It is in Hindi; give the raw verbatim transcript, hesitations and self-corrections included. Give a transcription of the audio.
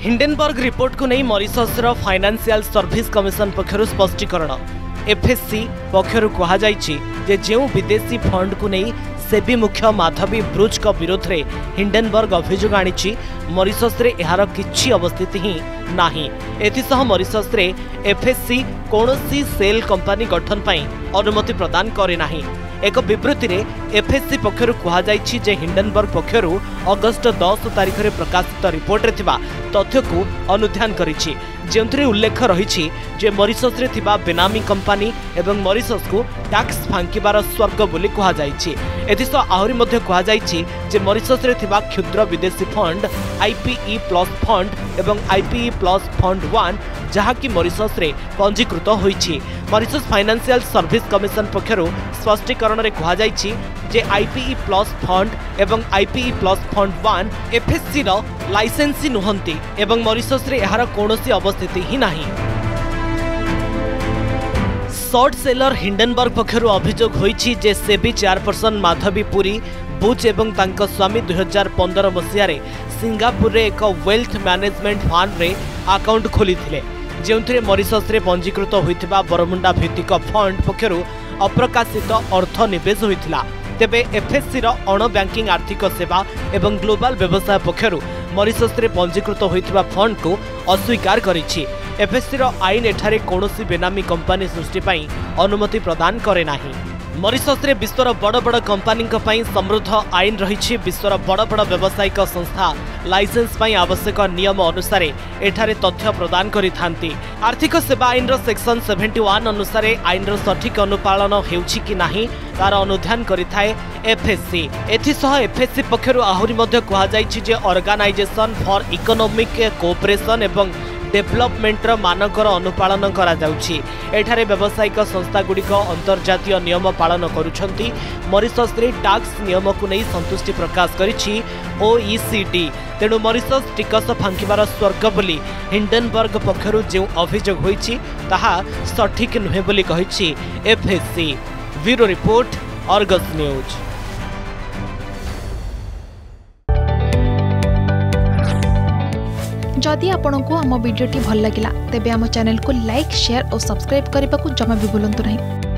हिंडेनबर्ग रिपोर्ट को नहीं मॉरिशस फाइनेंशियल सर्विस कमिशन पक्षर स्पष्टीकरण। एफएससी पक्षर कहुई जे जो विदेशी फंड को नहीं सेबी मुख्य माधवी ब्रुज का विरोध में हिंडेनबर्ग अभियोग आनी मॉरिशस यार किछि अवस्थिति ही नाही। एथिसह मॉरिशस एफएससी कौनसी सेल कंपनी गठन पर अनुमति प्रदान करे नाही। एक विवृत्ति में एफएससी पक्षर कहुई जे हिंडेनबर्ग पक्षर अगस्ट दस तारिख में प्रकाशित रिपोर्ट रे थिबा तथ्य को अनुध्यान करिछि, जेउंथरे उल्लेख रही जे मॉरिशस रे थिबा बेनामी कंपनी एवं मॉरिशस को टैक्स फांकिबार स्वर्ग बोली कहुई। एथिसह आहुरी मध्य कहुई जे मॉरिशस रे थिबा क्षुद्र विदेशी फंड आईपीई प्लस फंड एवं आईपीई प्लस फंड वन जहाँकि मॉरिशस रे पंजीकृत होईछि। मॉरिशस फाइनेंशियल सर्विस कमिशन पक्षर स्पष्टीकरण रे कहुई जे आईपीई प्लस फंड एवं IPE plus fund one FSC रो लाइसेंसी नुहंती एवं मॉरिशस रे यार कौनसी अवस्थिति ही नाही। शॉर्ट सेलर हिंडेनबर्ग पक्षर अभियोग होईछि जे सेबी चेयरपर्सन माधवी पुरी बुच एवं तांको स्वामी दुई हजार पंद्रह मसीह सिंगापुर रे एक वेल्थ मैनेजमेंट फंड रे अकाउंट खोली थिले, जेउंथरे मॉरिशस रे पंजीकृत होइथिबा बरमुंडा भित्तिक फंड पक्षर अप्रकाशित अर्थ निवेश होइथिला। तेबे एफएससी रो अण बैंकिंग आर्थिक सेवा एवं ग्लोबल व्यवसाय पक्षर मॉरिशस रे पंजीकृत होइथिबा फंड को अस्वीकार करिछि। एफएससी रो आईन एठारे कौनसी बेनामी कंपनी सृष्टि पई अनुमति प्रदान करे नाही। मॉरिशस रे विश्वर बड़ बड़ कंपनी समृद्ध आईन रही। विश्वर बड़ बड़ व्यावसायिक संस्था लाइसेंस पई आवश्यक नियम अनुसार एठारे तथ्य प्रदान करिथांती। आर्थिक सेवा आईन रो सेक्शन इकहत्तर अनुसार आईन रो सठिक अनुपालन हेउछि कि नाही तार अनुध्यान करिथाए एफएससी। एथिसह एफएससी पक्षरु आहुरी मध्य कहुई जे ऑर्गेनाइजेशन फॉर इकोनॉमिक कोऑपरेशन एवं डेवलपमेंटर मानकर अनुपालन करा जाउछि। एठारे व्यावसायिक संस्था गुड़िक अंतर्जातीय नियम पालन करुछंती। मॉरिशस रे टैक्स नियम को नहीं संतुष्टि प्रकाश करिछि ओईसीडी। तेणु मॉरिशस टिकस फांकिबार स्वर्ग बोली हिंडेनबर्ग पक्षरु जे अभियोग होईछि ताहा सठिक नुहे बोली कहिछि FSC. Bureau report, Argus news. जदि आपंक आम भिडी भल लगा तेब आम चैनल को लाइक, शेयर और सब्सक्राइब करने को जमा भी भूलु नहीं।